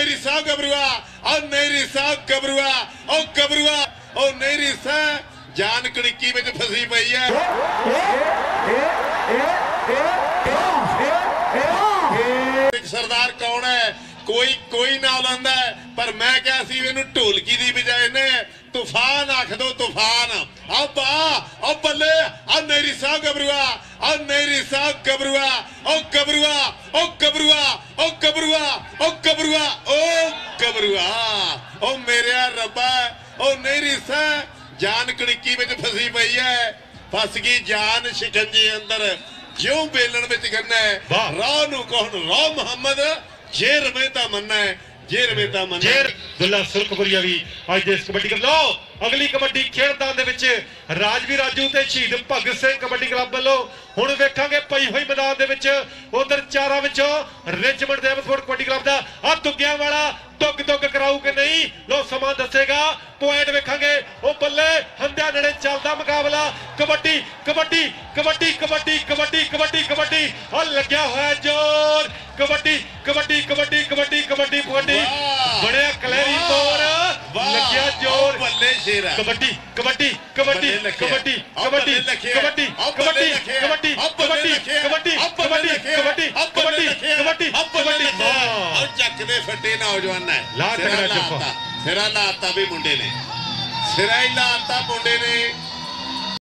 नेरी सा गबरुआ और नेरी सा गबरुआ और गबरुआ और नेरी सा जान कड़िकी में फसी पई है। सरदार कौन है? कोई ना लांदा है, पर मैं क्या सी इन्हू ढोलकी दी बजाय ने तूफान आख दो तूफान। अब आ बल्ले आ नेरी सा गबरुआ और नेरी सा गबरुआ और गबरुआ और गबरुआ और गबरुआ और गबरुआ ओ गबरुआ ओ मेरे रब्बा ओ नेरी सा जान कड़िकी में फसी पई है। फस गई जान शिकंजे अंदर ज्यों बेलन में गन्ना है। राह नू कौन राह मुहम्मद जेर में ता मन्ना है जेर में ता मन्ना जेर दुल्ला सुरखपुरिया भी आज देश कबड्डी क्लब लो अगली कबड्डी खेलदान दे विच राजवीर राजू ते शहीद भगत सिंह कबड्डी क्लब वालों हुण वेखांगे पई होई मैदान दे विच उधर चारां विचों रिचमंड देवसफोर्ड कबड्डी क्लब दा आ दुग्गियां वाला दुग दुग कराऊ कि नहीं लो समा दसेगा पॉइंट वेखांगे ओ बल्ले हंदिया नेड़े चलदा मुकाबला कबड्डी कबड्डी कबड्डी कबड्डी कबड्डी कबड्डी कबड्डी और लग्या होया जोर कबड्डी कबड्डी कबड्डी कबड्डी कबड्डी कबड्डी बड़े कलहरी तौर लग्या जोर बल्ले शेरा कबड्डी कबड्डी कबड्डी कबड्डी कबड्डी कबड्डी कबड्डी कबड्डी कबड्डी कबड्डी कबड्डी कबड्डी कबड्डी कबड्डी कबड्डी और जकदे फटे नौजवान है सिरा लाता भी मुंडे ने सिरा ही लाता मुंडे ने